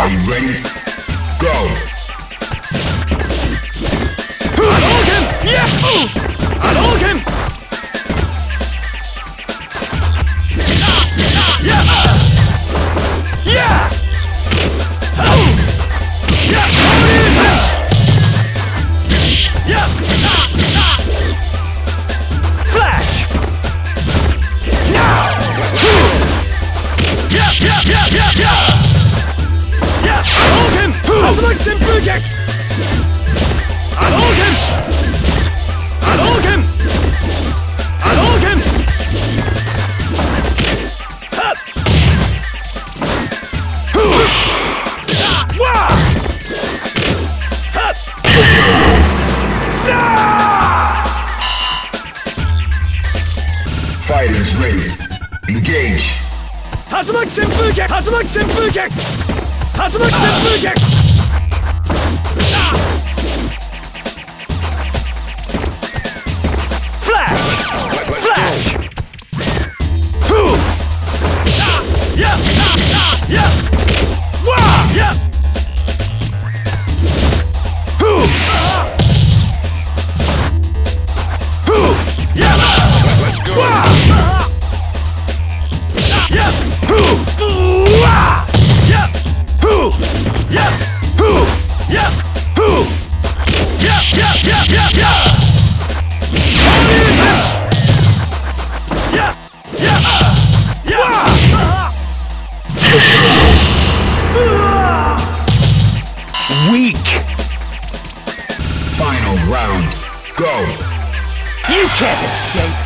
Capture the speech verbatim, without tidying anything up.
Are you ready? Go! Hadouken! Yeah! Hadouken! Yeah! Yeah! Yeah! Yeah! Flash! Now! Yeah! Yeah! Yeah! Yeah! Yeah! Yeah! Hadouken! Tatsumaki Senpuken! Hadouken! Hadouken! Hadouken! Hup! Wah! Hup! Fighters ready. Engage. Tatsumaki Senpuken! Tatsumaki Senpuken! Tatsumaki Senpuken! Flash! Flash! Hoo! Yeah! Yeah! Wah! Yeah! Hoo! Hoo! Yeah! Let's go. Wah! Yeah! Hoo! Wah! Yeah! Hoo! Yeah! Hoo! Yeah! Hoo! Yeah! Yeah! Yeah! Yeah! Yeah! Yeah! Yeah! Yeah! Weak! Final round. Go! You can't escape!